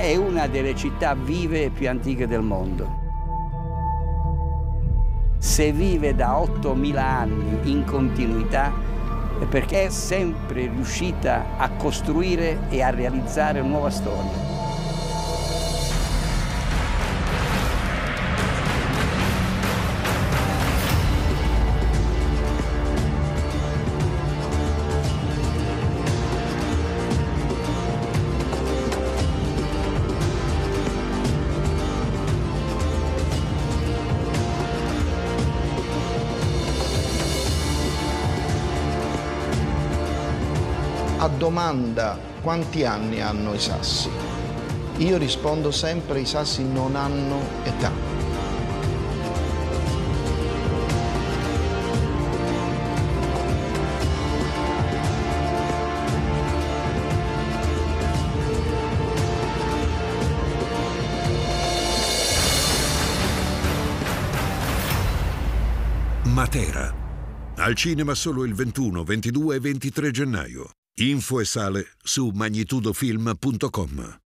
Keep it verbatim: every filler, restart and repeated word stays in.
è una delle città vive e più antiche del mondo. Se vive da ottomila anni in continuità è perché è sempre riuscita a costruire e a realizzare una nuova storia. A domanda quanti anni hanno i sassi, io rispondo sempre: i sassi non hanno età. Matera. Al cinema solo il ventuno, ventidue e ventitré gennaio. Info e sale su magnitudofilm punto com.